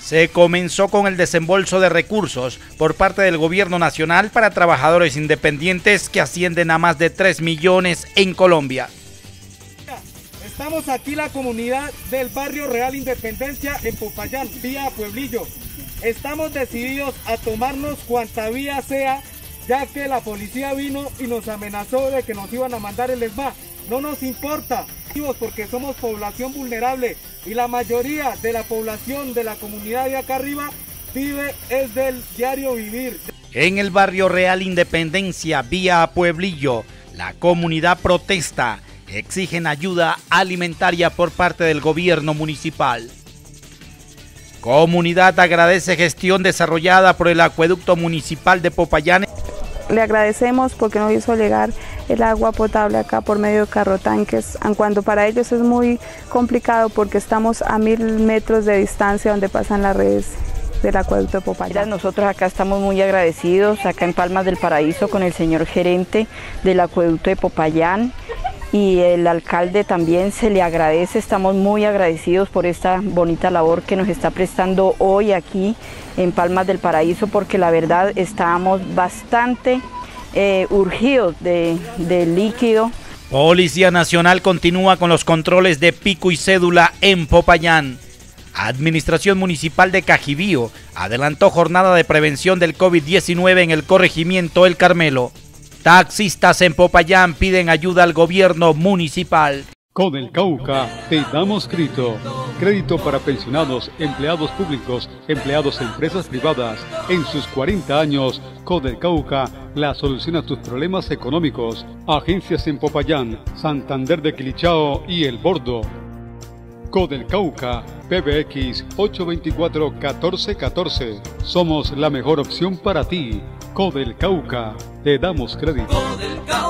Se comenzó con el desembolso de recursos por parte del gobierno nacional para trabajadores independientes que ascienden a más de 3 millones en Colombia. Estamos aquí la comunidad del barrio Real Independencia en Popayán, vía Pueblillo. Estamos decididos a tomarnos cuanta vía sea, ya que la policía vino y nos amenazó de que nos iban a mandar el ESMAD. No nos importa, porque somos población vulnerable y la mayoría de la población de la comunidad de acá arriba vive es del diario vivir. En el barrio Real Independencia, vía Pueblillo, la comunidad protesta. Exigen ayuda alimentaria por parte del gobierno municipal. Comunidad agradece gestión desarrollada por el acueducto municipal de Popayán. Le agradecemos porque nos hizo llegar el agua potable acá por medio de carrotanques, aun cuando para ellos es muy complicado porque estamos a 1000 metros de distancia donde pasan las redes del acueducto de Popayán. Nosotros acá estamos muy agradecidos, acá en Palmas del Paraíso, con el señor gerente del acueducto de Popayán. Y el alcalde también se le agradece, estamos muy agradecidos por esta bonita labor que nos está prestando hoy aquí en Palmas del Paraíso, porque la verdad estábamos bastante urgidos de líquido. Policía Nacional continúa con los controles de pico y cédula en Popayán. Administración Municipal de Cajibío adelantó jornada de prevención del COVID-19 en el corregimiento El Carmelo. Taxistas en Popayán piden ayuda al gobierno municipal. Codel Cauca, te damos crédito. Crédito para pensionados, empleados públicos, empleados en empresas privadas. En sus 40 años, Codel Cauca la solución a tus problemas económicos. Agencias en Popayán, Santander de Quilichao y El Bordo. Codel Cauca, PBX 824-1414. Somos la mejor opción para ti. Codel Cauca, te damos crédito.